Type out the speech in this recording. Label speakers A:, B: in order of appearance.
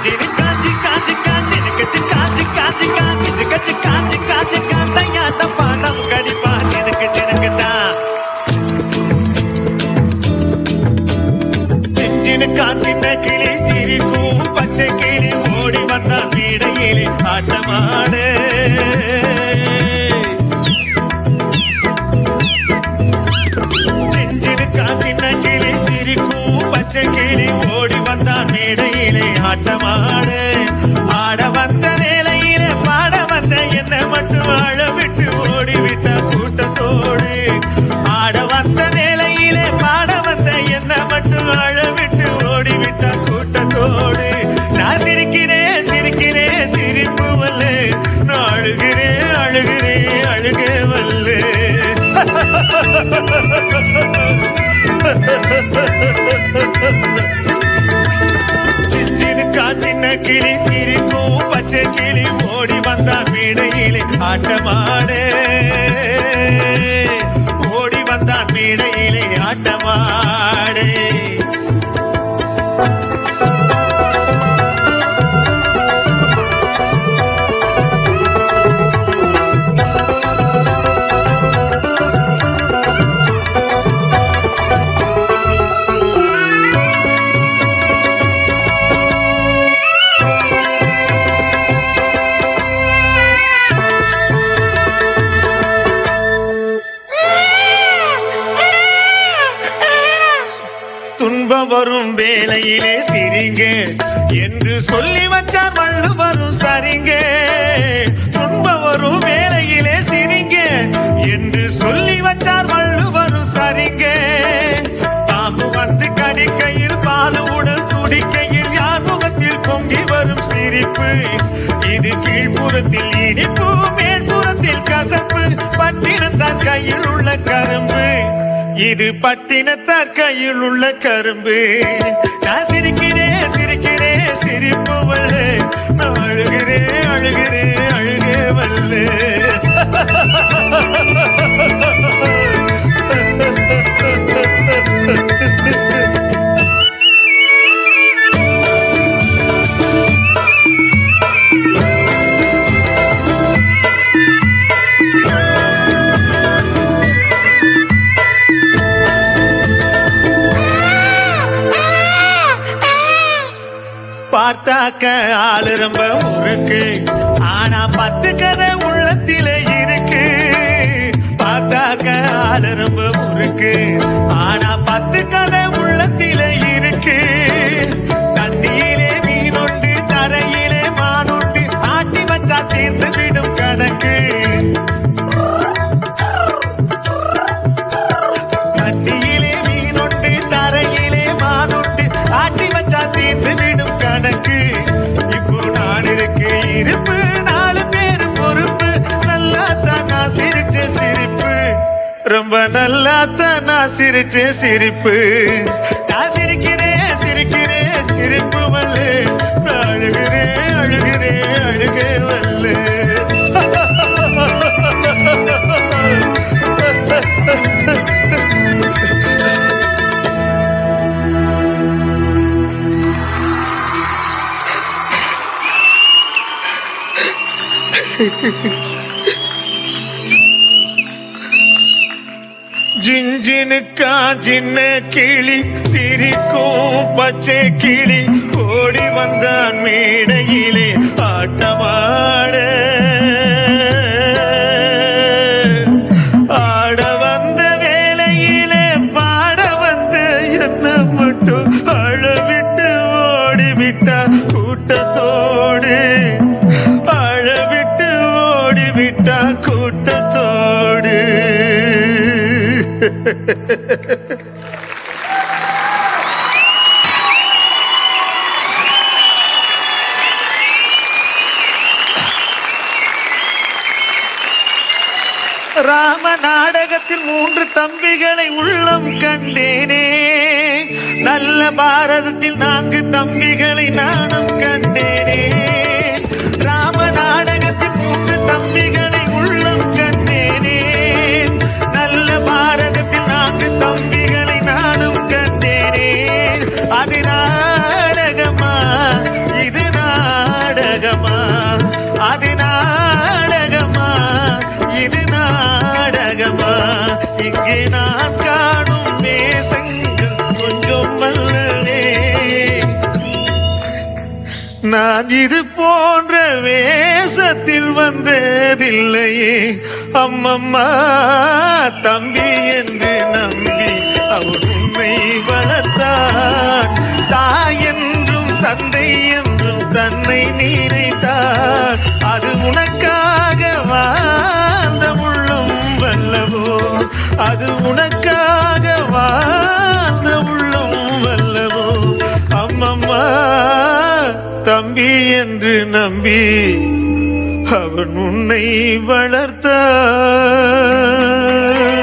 A: சின்ன கிளி சிரிக்கும் பச்சை கிளி ஓடி வந்த வீடையிலே ஆட்டமாடு செஞ்சிருக்கா சின்ன கிளி சிரிக்கும் பச்சை கிளி ஓடி வந்த வீடையிலே ஆட்டமாடு ஆட வந்த வேளையிலே பாட வந்த என்ன மட்டும் வாழ விட்டு ஓடிவிட்ட கூட்டத்தோடு ஆட வந்த வேளையிலே பாட வந்த என்ன மட்டும் வாழ விட்டு ஓடிவிட்ட கூட்டத்தோடு நான் சிரிக்கிறேன் சிரிக்கிறேன் சிரிப்பு வல்லே நான் அழுகிறேன் அழுகிறேன் அழுகே வல்லே சின்ன கிளி சிரிக்கும் பச்சை கிளி ஓடி வந்த வீடையிலே ஆட்டமாடு ஓடி வந்த வீடையிலே ஆட்டமாடு துன்பம் வரும் வேளையிலே சிரிங்க என்று சொல்லி வச்சார் வள்ளுவரும் சரிங்க துன்பம் வரும் வேளையிலே சிரிங்க என்று சொல்லி வச்சார் வள்ளுவரும் சரிங்க பாம்பு வந்து கடிக்கையில் பாலு உடல் துடிக்கையில் யார் முகத்தில் பொங்கி வரும் சிரிப்பு இது கீழ்ப்புறத்தில் இனிப்பு மேற்புறத்தில் கசப்பு பட்டினத்தார் கையில் உள்ள கரும்பு இது பட்டினத்தார் கையில் உள்ள கரும்பு நான் சிரிக்கிறேன் சிரிக்கிறேன் சிரிப்பு வல்லே நான் அழுகிறேன் அழுகிறேன் அழுகே வல்லே பார்த்தாக்க ஆளு ரொம்ப முறுக்கு ஆனா 10 கதை உள்ளத்திலே இருக்கு பார்த்தாக்க ஆளு ரொம்ப முறுக்கு ஆனா 10 கதை உள்ளத்திலே இருக்கு தண்ணியிலே மீனொண்டு தரையிலே மானொண்டு ஆட்டி வச்சா தீர்ந்து விடும் கணக்கு தண்ணியிலே மீனொண்டு தரையிலே மானொண்டு ஆட்டி வச்சா தீர்ந்து விடும் கணக்கு இப்போ நான் இருக்கு இருப்பு 4 பேரு பொறுப்பு நல்லாத்தான் நான் சிரிச்ச சிரிப்பு ரொம்ப நல்லாத்தான் நான் சிரிச்ச சிரிப்பு நான் சிரிக்கிறேன் சிரிக்கிறேன் சிரிப்பு வல்லே நான் அழுகிறேன் அழுகிறேன் அழுகே வல்லே ஜிஞ்சினுக்கா சின்ன கிளி சிரிக்கும் பச்சை கிளி ஓடி வந்தான் மேடையிலே ஆட்டமாட ஆட வந்த வேளையிலே பாட வந்த என்ன மட்டும் அழவிட்டு ஓடிவிட்டா கூட்டத்தோடு அழவிட்டு ஓடிவிட்டா கூட்டத்தோடு ராம நாடகத்தில் 3 தம்பிகளை உள்ளம் கண்டேனே நல்ல பாரதத்தில் 4 தம்பிகளை நானும் கண்டேனே ராம நாடகத்தில் 3 தம்பிகளை உள்ளம் கண்டேனே நல்ல பாரதத்தில் 4 தம்பிகளை நானும் கண்டேனே அது நாடகமா இது இங்கே நான் காணும் நேசங்கள் கொஞ்சம் அல்லவே. நான் இது போன்ற வேசத்தில் வந்ததில்லையே. அம்மம்மா தம்பி என்று நம்பி அவர் உன்னை வளர்த்தான். தாய் என்றும் தந்தை என்றும் தன்னை நினைத்தார். அது உனக்காக வாழ்ந்த உள்ளம் வல்லவோ, அது உனக்காக வாழ்ந்த உள்ளம் வல்லவோ. அம்மம்மா தம்பி என்று நம்பி அவன் உன்னை வளர்த்தான்.